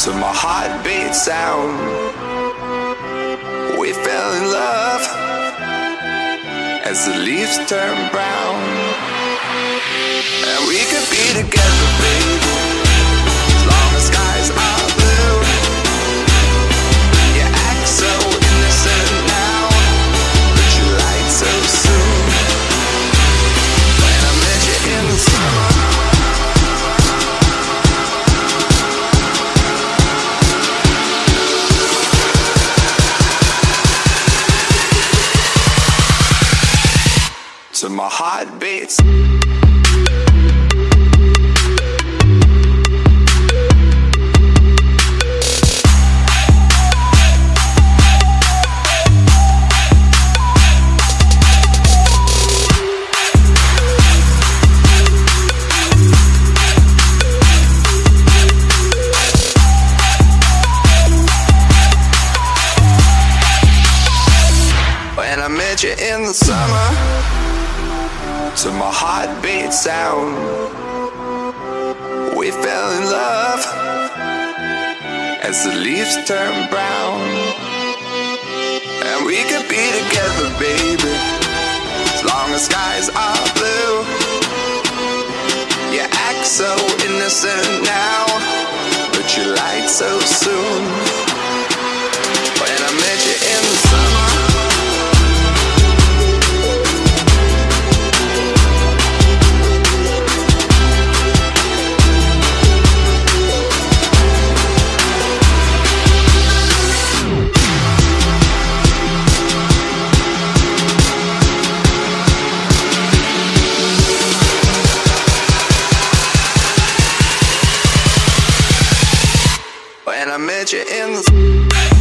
to my heartbeat sound. We fell in love as the leaves turn brown. And we could be together, baby, as long as skies are blue. You act so innocent now, but you lied so soon. When I met you in the summer, to my heartbeats. When I met you in the summer, to my heartbeat sound, we fell in love as the leaves turn brown. And we could be together, baby, as long as skies are blue. You act so innocent now, but you lied so soon. When I met you in the summer, when I met you in the